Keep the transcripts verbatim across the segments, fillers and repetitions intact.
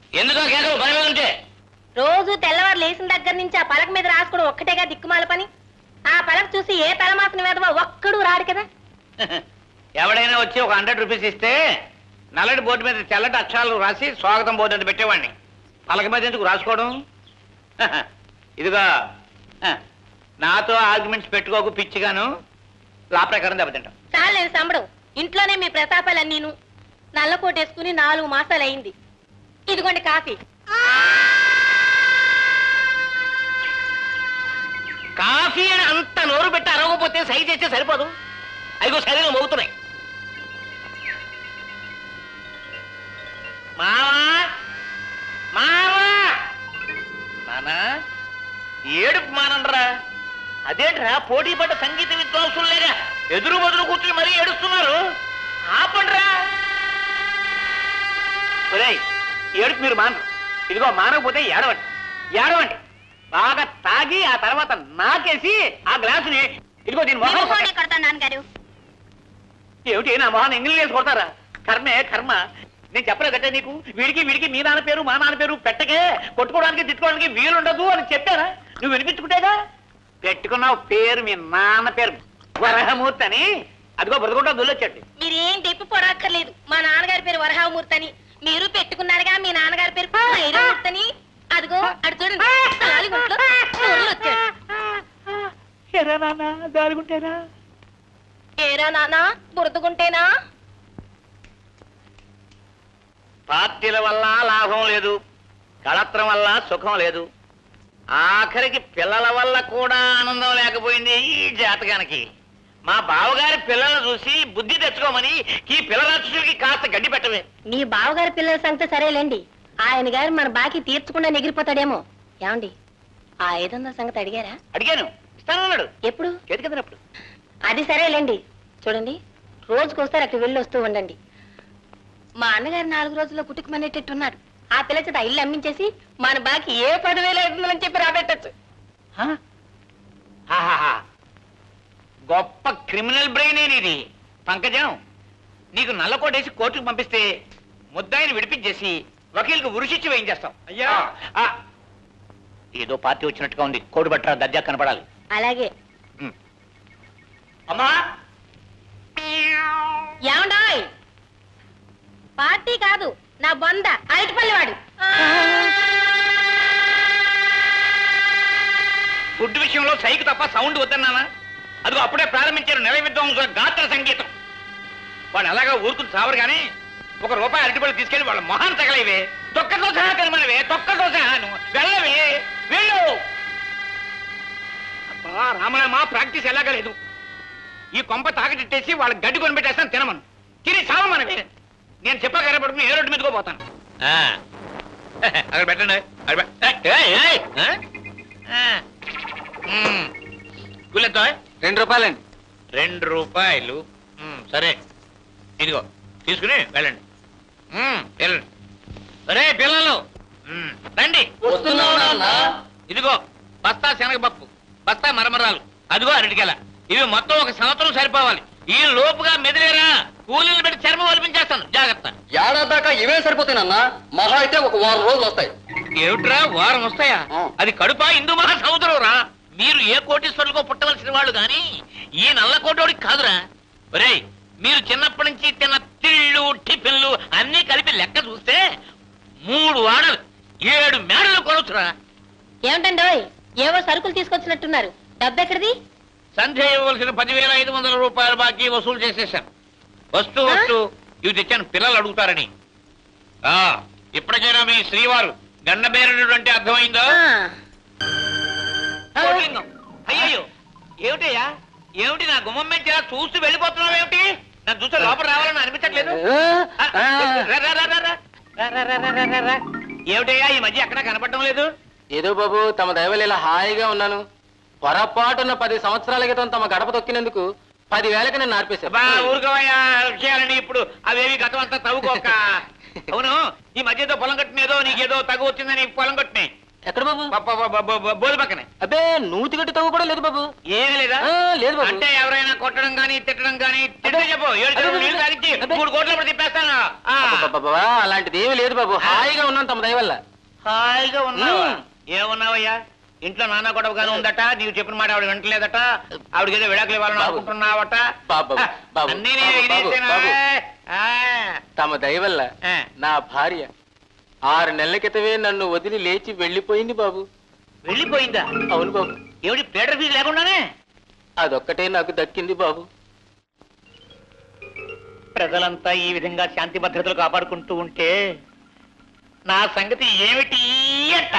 ఎందుకో కేకలు పని మీద ఉంటే? రోజు తెల్లవారు లేచిన దగ్గర నుంచి ఆ పలక మీద రాసుకోవడం ఒక్కటేగా దిక్కుమాల పని. ఆ పలక చూసి ఏ తలమాసిన వేదవా ఒక్కడు రాడు కదా. ఎవడైనా వచ్చి ఒక హండ్రెడ్ రూపీస్ ఇస్తే నల్లటి బోర్డు మీద తెల్లటి అక్షరాలు రాసి స్వాగతం బోర్డు అని పెట్టేవాడిని. పలక మీద ఎందుకు రాసుకోవడం? ఇదిగా నాతో ఆర్గ్యుమెంట్స్ పెట్టుకోకు పిచ్చిగాను. లా ప్రకారం దెబ్బతింటాం. చాలేదు సంబడం. ఇంట్లోనే మీ ప్రతాపాలన్నీను. నల్లకోటేసుకుని నాలుగు మాసాలు అయింది. ఇదిగోండి కాఫీ. కాఫీ అని అంత నోరు పెట్టి అరవకపోతే సై చేస్తే సరిపోదు. అదిగో శరీరం మోగుతున్నాయి. మావా మావా నానా ఏడుపు మానండ్రా. అదేంట్రా పోటీ పడ్డ సంగీత విద్వాంసులు లేరా ఎదురు బదులు కూర్చుని మరీ ఏడుస్తున్నారు. ఆపండ్రా. ఏడుపు మీరు మానరు. ఇదిగో మానకపోతే ఏడవండి ఏడవండి. బాగా తాగి ఆ తర్వాత నాకేసి ఆ గ్లాసుని ఇదిగో దీని మొహం కొడతాను నాన్నగారు. ఏమిటి నా మొహాన్ని ఎంగిల్ వేసి కొడతారా? కర్మే కర్మ. నేను చెప్పలే కట్టే నీకు వీడికి వీడికి మీ నాన్న పేరు మా నాన్న పేరు పెట్టకే కొట్టుకోవడానికి తిట్టుకోవడానికి వీలుండదు అని చెప్పారా? నువ్వు వినిపించుకుంటేగా పెట్టుకున్నావు పేరు మీ నాన్న పేరు వరహమూర్తి అని. అదిగో బ్రతుకుంటా దొల్లొచ్చండి. మీరేం తెప్పి పొడక్కర్లేదు. మా నాన్నగారి పేరు వరహామూర్తి అని. మీరు పెట్టుకున్నారుగా మీ నాన్నగారి పేరు ఐరామూర్తి అని. అదిగో అడు చూడండి ఎరా నాన్న దారుగుంటేనా ఏరా నాన్న బురదగుంటేనా? పార్టీల వల్ల లాభం లేదు, కళత్రం వల్ల సుఖం లేదు, ఆఖరికి పిల్లల వల్ల కూడా ఆనందం లేకపోయింది ఈ జాతకానికి. మా బావగారి పిల్లలను చూసి బుద్ధి తెచ్చుకోమని ఈ పిల్లరాక్షసులకి కాస్త గడ్డి పెట్టవే. మీ బావగారి పిల్లల సంగతి సరేలేండి. ఆయన గారు మన బాకీ తీర్చకుండా ఎగిరిపోతాడేమో. ఏమండి ఆ ఐదు వందల సంగతి అడిగారా? అడిగాను, ఇస్తానన్నాడు. ఎప్పుడు? చేతికినప్పుడు. అది సరేలేండి. చూడండి రోజుకొస్తారు అక్కడ వెళ్ళి వస్తూ ఉండండి. మా అన్నగారు నాలుగు రోజుల్లో కుటుకుమనేటట్టున్నాడు. ఆ పిల్ల చేత ఇల్లు అమ్మించేసి మన బాకీ ఏ పదివేలు అవుతుందని చెప్పి రాబెట్టచ్చు. గొప్ప క్రిమినల్ బ్రెయిన్ ఇది పంకజం. నీకు నల్లకోటేసి కోర్టుకు పంపిస్తే ముద్దాయిని విడిపించేసి వకీల్కి ఉరిశిచ్చి వేయించేస్తాం. అయ్యా ఏదో పార్టీ వచ్చినట్టుగా ఉంది. కోడి బట్ట దర్జా కనపడాలి. అలాగే. అమ్మా ఏమండాయ్? పార్టీ కాదు నా బొంద అరటిపల్లివాడు. ఫుడ్ విషయంలో సైకి తప్ప సౌండ్ వద్దన్నానా? అదిగో అప్పుడే ప్రారంభించారు నెల విద్వాంసుల గాత్ర సంగీతం. వాడు అలాగా ఊరుకుని సావరు కానీ ఒక రూపాయి అరటిపళ్ళు తీసుకెళ్లి వాళ్ళ మొహాన్ని తగలేవే. తొక్కతో సహా కనమనివే, తొక్కతో సహాను వెళ్ళవే వెళ్ళు. అబ్బా రామరామా, ప్రాక్టీస్ ఎలాగా లేదు. ఈ కొంప తాకటిట్టేసి వాళ్ళ గడ్డి కొని పెట్టేస్తాను తినమను. తిని సావమనవే. నేను చెప్పా కనపడుకుని ఏ రోడ్డు మీదకో పోతాను. అక్కడ పెట్టండి. కూలెంతో? రెండు రూపాయలండి. రెండు రూపాయలు సరే. ఇదిగో తీసుకుని వెళ్ళండి వెళ్ళండి. సరే పిల్లలు రండి. ఇదిగో బస్తా శనగపప్పు, బస్తా మరమరాలు, అదిగో అరటికెల. ఇవి మొత్తం ఒక సంవత్సరం సరిపోవాలి. ఈ లోపుగా మెదిలేరా కూలీలు పెట్టి చర్మం ఒలిపించేస్తాను. జాగ్రత్త. ఏడాది దాకా ఇవే సరిపోతానన్నా. మహా అయితే ఒక వారం రోజులు వస్తాయి. ఏమిట్రా వారం వస్తాయా? అది కడుపా హిందూ మహాసముద్రం రా. మీరు ఏ కోటీశ్వరులకో పుట్టవలసిన వాళ్ళు గాని ఈ నల్ల కోటోడికి కాదురా. ఒరేయ్ మీరు చిన్నప్పటి నుంచి తిన్న తిళ్ళు టిఫిన్లు అన్ని కలిపి లెక్క చూస్తే మూడు వాడలు ఏడు మేడలు కొనొచ్చురా. ఏమిటండి ఏవో సరుకులు తీసుకొచ్చినట్టున్నారు. డబ్బెక్కడిది? సంధ్య ఇవ్వవలసిన పదివేల ఐదు వందల రూపాయల బాకీ వసూలు చేసేసాను. వస్తూ వస్తూ ఇవి తెచ్చాను పిల్లలు అడుగుతారని. ఆ ఇప్పటికైనా మీ శ్రీవారు గండబేరుడు అంటే అర్థమైందో? అయ్యో ఏమిటయ్యా, ఏమిటి నా గుమ్మం మీద చూస్తూ వెళ్ళిపోతున్నావు? ఏమిటి నన్ను చూస్తే లోపల రావాలని అనిపించట్లేదు? ఏమిటయ్యా ఈ మధ్య ఎక్కడా కనపడటం లేదు? ఏదో బాబు తమ దయవల్ల ఇలా హాయిగా ఉన్నాను. పొరపాటున్న పది సంవత్సరాల క్రితం తమ గడప తొక్కినందుకు పదివేలకి నేను నార్పేశాను. బా ఊరుకోవయ్యా విషయాలండి. ఇప్పుడు అవేవి గతం అంతా తవ్వుకోక. అవును ఈ మధ్యతో పొలం కట్టినేదో నీకేదో తగు వచ్చిందని పొలం కట్టినాయి. ఎక్కడ బాబు? బోధి పక్కనే. అబ్బే నూతి గట్టి తవ్వు కూడా లేదు బాబు. ఏమీ లేదా? లేదు బాబు. అంటే ఎవరైనా కొట్టడం గానీ తిట్టడం గానీ తిట్టే చెప్పు. ఏడు నీళ్ళు తాగించి మూడు కోట్ల తిప్పేస్తాను. బాబా అలాంటిది ఏమీ లేదు బాబు, హాయిగా ఉన్నాను తమ దయ వల్ల. హాయిగా ఉన్నావా? ఏమున్నావయ్యా? ఇంట్లో నాన్న గొడవగానే ఉందట, నీవు చెప్పిన మాట ఆవిడ వింటలేదట, ఆవిడకి ఏదో విడాకులు ఇవ్వాలని అనుకుంటున్నావట. బాబు, బాబు, అన్నీ బాబు, ఇదేనా? బాబు. ఆ, తమ దయ వల్ల ఆ. నా భార్య ఆరు నెలల క్రితమే నన్ను వదిలి లేచి వెళ్ళిపోయింది బాబు. వెళ్ళిపోయిందా? అవును బాబు. ఏమిటి పేటర్ ఫీజు లేకుండానే? అదొక్కటే నాకు దక్కింది బాబు. ప్రజలంతా ఈ విధంగా శాంతి భద్రతలు కాపాడుకుంటూ ఉంటే నా సంగతి ఏమిటి అంట?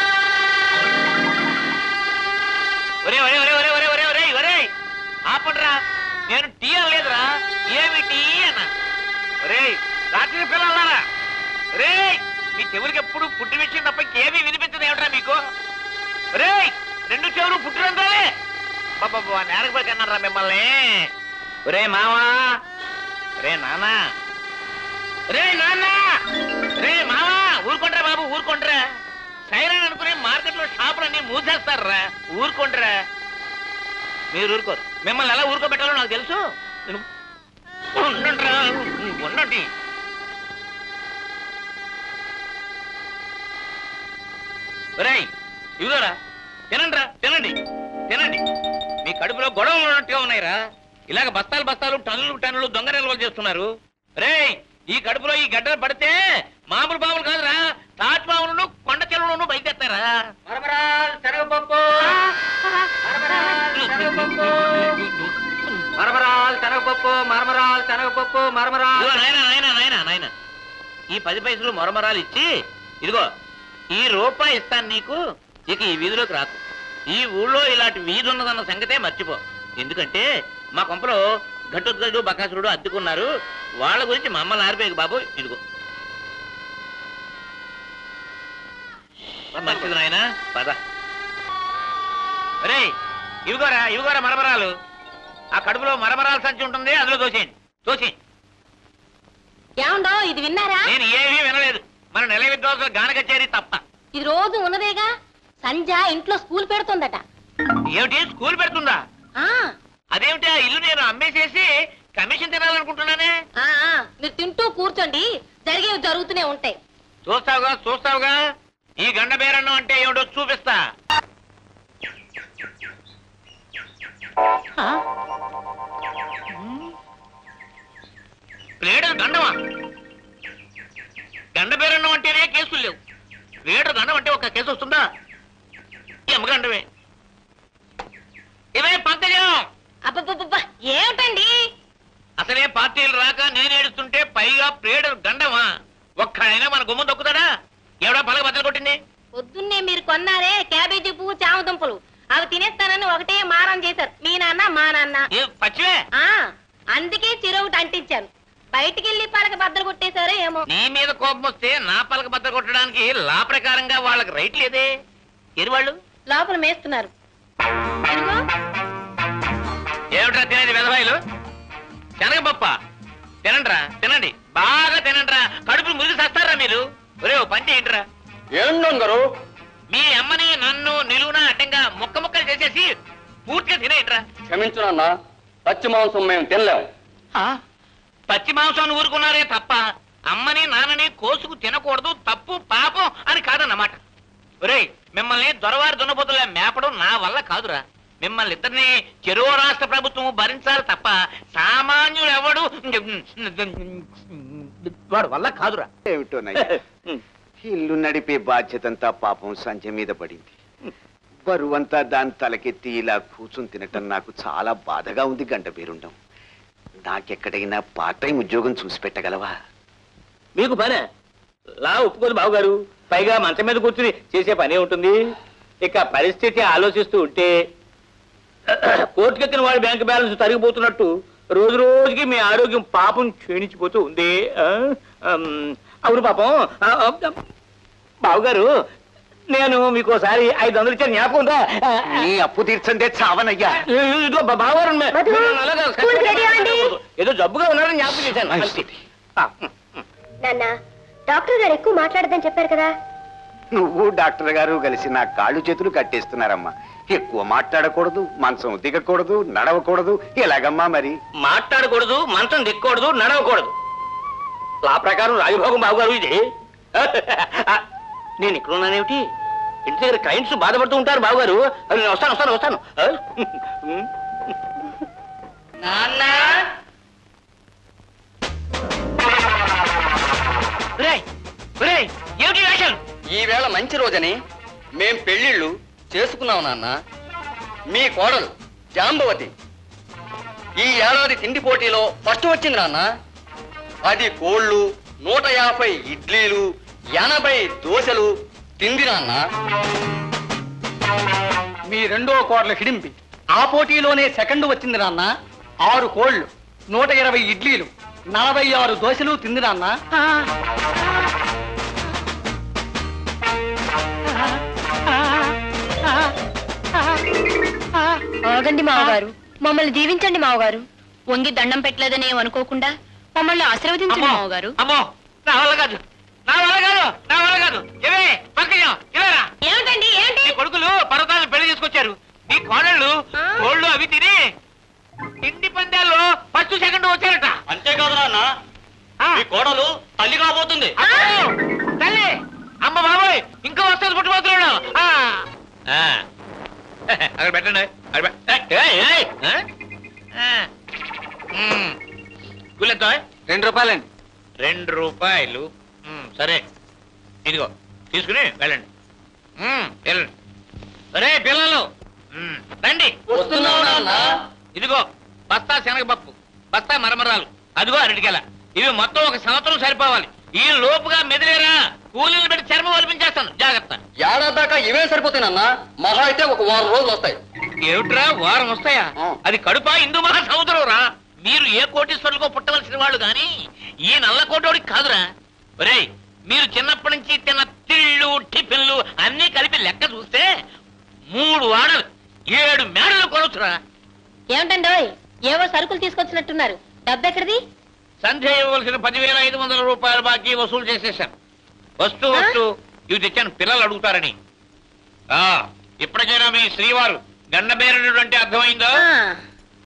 ఒరే ఒరే ఒరే ఒరే ఒరే ఒరే ఒరే ఒరే ఆపండ్రా, నేను టీ అనలేదురా, ఏమిటి అన్న. ఒరే రాత్రి పిల్లలారా, ఒరే మీ చెవులకి ఎప్పుడు పుట్టి విషయం తప్ప ఇంకేమీ వినిపించదు ఏమిట్రా మీకు? ఒరే రెండు చెవులు పుట్టినంతాలే బాబా నేరకపోయి అన్నారా మిమ్మల్ని. ఒరే మావా, రే నాన్నా, రే నాన్నా, రే మావా, ఊరుకుంటారా బాబు, ఊరుకుంటారా. సైరన్ అనుకుని మార్కెట్లో షాపులన్నీ మూసేస్తారా, ఊరుకుంటారా. మీరు ఊరుకోరు, మిమ్మల్ని ఎలా ఊరుకోబెట్టాలో నాకు తెలుసు. ఉండండిరా, ఉండండి. రేయ్ ఇదిగోరా, తినండిరా, తినండి తినండి. మీ కడుపులో గొడవలు ఉన్నట్టుగా ఉన్నాయిరా. ఇలాగ బస్తాలు బస్తాలు టన్నులు టన్నులు దొంగ నిల్వలు చేస్తున్నారు. రేయ్ ఈ కడుపులో ఈ గడ్డలు పడితే మామూలు బావులు కాదురా, తాజ్ బావులను కొండ చెరువులను బయటెత్తారా. మరమరాలు శనగపప్పు, మరమరాలు శనగపప్పు, మరమరాలు శనగపప్పు, మరమరాలు శనగపప్పు, మరమరాలు. నాయనా నాయనా నాయనా నాయనా, ఈ పది పైసలు మరమరాలు ఇచ్చి ఇదిగో ఈ రూపాయి ఇస్తాను నీకు. ఇక ఈ వీధిలోకి రాకు. ఈ ఊళ్ళో ఇలాంటి వీధి ఉన్నదన్న సంగతే మర్చిపో. ఎందుకంటే మా కొంపలో ఘటోత్కచుడు బకాసురుడు అద్దుకున్నారు. వాళ్ళ గురించి మమ్మల్ని ఆరిపోయి బాబు. ఇదిగో మంచిది నాయన, పద. రే ఇవిగోరా ఇవిగోరా మరమరాలు. ఆ కడుపులో మరమరాల సంచి ఉంటుంది, అందులో దోసేయండి దోసేయండి. ఏమండో ఇది విన్నారా? నేను ఏమీ వినలేదు. మన నెల విద్వాంసుల గాన కచేరీ తప్ప. ఇది రోజు ఉన్నదేగా. సంధ్య ఇంట్లో స్కూల్ పెడుతుందట. ఏమిటి స్కూల్ పెడుతుందా? ఆ అదేమిటి, ఆ ఇల్లు నేను అమ్మేసేసి కమిషన్ తినాలనుకుంటున్నానే. ఆ ఆ, మీరు తింటూ కూర్చోండి, జరిగేవి జరుగుతూనే ఉంటాయి. చూస్తావుగా చూస్తావుగా, ఈ గండ బేరన్నం అంటే ఏమిటో చూపిస్తా. ప్లేడు గండమా? గండ బేరన్నం అంటేనే కేసులు లేవు. ప్లేడు గండం అంటే ఒక కేసు వస్తుందా? ఎమ్మగండమే. ఇవే పంకజం. అబ్బబ్బబ్బా ఏమిటండి? అసలే పార్టీలు రాక నేను ఏడుస్తుంటే పైగా ప్లేడు గండమా? ఒక్కడైనా మన గుమ్మం దొక్కుతాడా? ఎవడా పలక బద్దలు కొట్టింది? పొద్దున్నే మీరు కొన్నారే క్యాబేజీ పువ్వు చామదుంపలు, అవి తినేస్తానని ఒకటే మారం చేశారు మీ నాన్న మా నాన్న. ఏ పచ్చివే? ఆ అందుకే చిరొకటి అంటించాను. బయటికి వెళ్ళి పలక బద్దలు కొట్టేశారో ఏమో. నీ మీద కోపం వస్తే నా పలక బద్దలు కొట్టడానికి లా ప్రకారంగా వాళ్ళకి రైట్ లేదే. ఎరువాళ్ళు లోపల మేస్తున్నారు. ఇదిగో ఏమిట్రా తినేది వెధవాయిలు? శనగపప్ప తినండ్రా, తినండి బాగా తినండ్రా. కడుపులు మురిగి సస్తారా మీరు? ఒరే ఓ పని చేయండిరా. ఏంటంగారు? మీ అమ్మని నన్ను నిలువున అడ్డంగా ముక్క ముక్కలు చేసేసి పూర్తిగా తినేయండిరా. క్షమించునన్నా, పచ్చి మాంసం మేము తినలేము. పచ్చి మాంసాన్ని ఊరుకున్నారే తప్ప అమ్మని నాన్నని కోసుకు తినకూడదు, తప్పు పాపం అని కాదన్నమాట. ఒరేయ్ మిమ్మల్ని దొరవారి దున్నపోతులా మేపడం నా వల్ల కాదురా. మిమ్మల్ని ఇద్దరిని చెరువు రాష్ట్ర ప్రభుత్వం భరించాలి తప్ప సామాన్యుడు ఎవడు వాడు వల్ల కాదురా. ఏమిటోనయ్యా, ఇల్లు నడిపే బాధ్యతంతా పాపం సంధ్య మీద పడింది. బరువంతా దాని తలకెత్తి ఇలా కూర్చుని తినటం నాకు చాలా బాధగా ఉంది. గంట పేరుండం, నాకెక్కడైనా పార్ట్ టైం ఉద్యోగం చూసి పెట్టగలవా? మీకు పనే లా ఒప్పుకోదు బాబుగారు. పైగా మంచం మీద కూర్చుని చేసే పనే ఉంటుంది. ఇక పరిస్థితి ఆలోచిస్తూ ఉంటే కోర్టుకెక్కిన వాడి బ్యాంక్ బ్యాలెన్స్ తరిగిపోతున్నట్టు రోజు రోజుకి మీ ఆరోగ్యం పాపం క్షీణించిపోతూ ఉంది. అవును పాపం. బాబుగారు నేను మీకు ఒకసారి ఐదు వందలు ఇచ్చాను, జ్ఞాపకం ఉందా? నీ అప్పు తీర్చందే చావనయ్యా. బాబుగారు ఏదో జబ్బుగా ఉన్నారని జ్ఞాపకం చేశాను. నాన్న డాక్టర్ గారు ఎక్కువ మాట్లాడదని చెప్పారు కదా. నువ్వు డాక్టర్ గారు కలిసి నా కాళ్ళు చేతులు కట్టేస్తున్నారమ్మా. ఎక్కువ మాట్లాడకూడదు, మంచం దిగకూడదు, నడవకూడదు. ఎలాగమ్మా మరి? మాట్లాడకూడదు, మంచం దిక్కకూడదు, నడవకూడదు. లా ప్రకారం రాజభోగం బాబుగారు ఇది. నేను ఇక్కడ ఉన్నానేమిటి? ఇంటి దగ్గర క్లయింట్స్ బాధపడుతూ ఉంటారు బాబుగారు. నేను వస్తాను వస్తాను వస్తాను. నాన్న ఏమిటి వేషాలు? ఈవేళ మంచి రోజని మేం పెళ్లిళ్ళు చేసుకున్నాం నాన్న. మీ కోడలు జాంబవతి ఈ ఏడాది తిండి పోటీలో ఫస్ట్ వచ్చింది నాన్న. పది కోళ్ళు, నూట యాభై ఇడ్లీలు, ఎనభై దోశలు తింది నాన్న. మీ రెండో కోడలు హిడింపి ఆ పోటీలోనే సెకండ్ వచ్చింది నాన్న. ఆరు కోళ్ళు, నూట ఇరవై ఇడ్లీలు, నలభై ఆరు దోశలు తింది నాన్న. ఆగండి మావగారు, మమ్మల్ని దీవించండి మావగారు. వంగి దండం పెట్టలేదని అనుకోకుండా మమ్మల్ని ఆశీర్వదించండి మావగారు. అమ్మో నా వల్ల కాదు, నా వల్ల కాదు, నా వల్ల కాదు. ఇవే పక్కయ్యం ఇవేరా. ఏమిటండి ఏంటి? మీ కొడుకులు పర్వతాలను పెళ్లి చేసుకొచ్చారు. మీ కోడళ్ళు కోళ్ళు అవి తిని ఇంటి పందాల్లో ఫస్ట్ సెకండ్ వచ్చారట. అంతేకాదు నాన్న, మీ కోడలు తల్లి కాబోతుంది. తల్లి అమ్మ బాబోయ్, ఇంకా వస్తుంది పుట్టుబోతున్నాడు. అక్కడ పెట్టండి. గుళ్ళెంతో? రెండు రూపాయలండి. రెండు రూపాయలు. సరే ఇదిగో తీసుకుని వెళ్ళండి. వెళ్ళండి. సరే పిల్లలు రండి. ఇదిగో బస్తా శనగపప్పు, బస్తా మరమరాలు, అదిగో అరటికెల. ఇవి మొత్తం ఒక సంవత్సరం సరిపోవాలి. ఈ లోపుగా మెదిలేరా కూలీలు పెట్టి చర్మం ఒలిపించేస్తాను. జాగ్రత్త. ఏడాది దాకా ఇవే సరిపోతాయన్నా. మహా అయితే ఒక వారం రోజులు వస్తాయి. ఏమిట్రా వారం వస్తాయా? అది కడుపా హిందూ మహా సముద్రం రా. మీరు ఏ కోటీశ్వరులకో పుట్టవలసిన వాళ్ళు గాని ఈ నల్ల కోటోడికి కాదురా. ఒరేయ్, మీరు చిన్నప్పటి నుంచి తిన్న తిళ్ళు టిఫిన్లు అన్ని కలిపి లెక్క చూస్తే మూడు వాడలు ఏడు మేడలు కొనొచ్చురా. ఏమిటండి ఏవో సరుకులు తీసుకొచ్చినట్టున్నారు, డబ్బు ఎక్కడిది? సంధ్య ఇవ్వవలసిన పదివేల ఐదు వందల రూపాయల బాకీ వసూలు చేసేశాను. వస్తూ వస్తూ ఇవి తెచ్చాను పిల్లలు అడుగుతారని. ఆ ఇప్పటికైనా మీ శ్రీవారు గండబేరుడు అంటే అర్థమైందో?